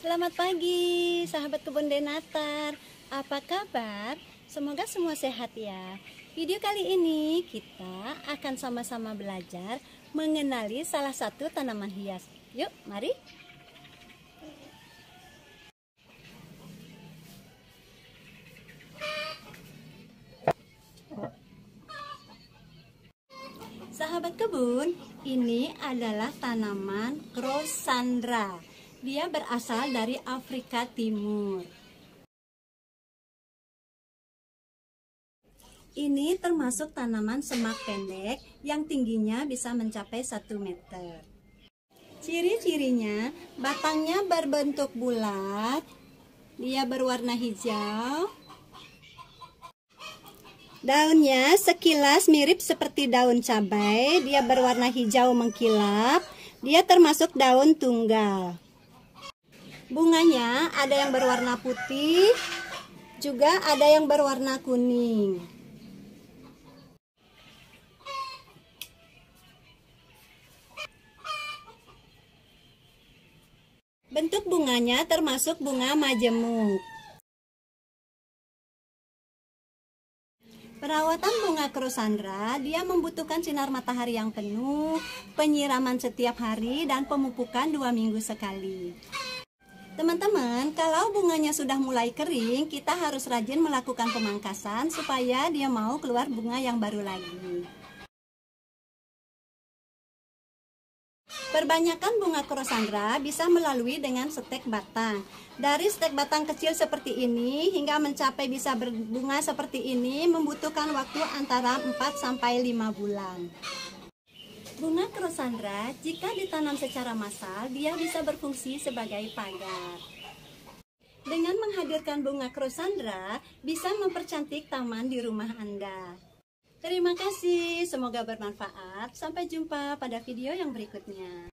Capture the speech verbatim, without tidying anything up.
Selamat pagi, sahabat kebun Denatar. Apa kabar? Semoga semua sehat ya. Video kali ini kita akan sama-sama belajar mengenali salah satu tanaman hias. Yuk, mari. Sahabat kebun, ini adalah tanaman Crossandra. Dia berasal dari Afrika Timur. Ini termasuk tanaman semak pendek yang tingginya bisa mencapai satu meter. Ciri-cirinya, batangnya berbentuk bulat, dia berwarna hijau. Daunnya sekilas mirip seperti daun cabai, dia berwarna hijau mengkilap, dia termasuk daun tunggal. Bunganya ada yang berwarna putih, juga ada yang berwarna kuning. Bentuk bunganya termasuk bunga majemuk. Perawatan bunga Crossandra, dia membutuhkan sinar matahari yang penuh, penyiraman setiap hari, dan pemupukan dua minggu sekali. Teman-teman, kalau bunganya sudah mulai kering, kita harus rajin melakukan pemangkasan supaya dia mau keluar bunga yang baru lagi. Perbanyakan bunga Crossandra bisa melalui dengan stek batang. Dari stek batang kecil seperti ini hingga mencapai bisa berbunga seperti ini membutuhkan waktu antara empat sampai lima bulan. Bunga Crossandra jika ditanam secara massal, dia bisa berfungsi sebagai pagar. Dengan menghadirkan bunga Crossandra, bisa mempercantik taman di rumah Anda. Terima kasih, semoga bermanfaat. Sampai jumpa pada video yang berikutnya.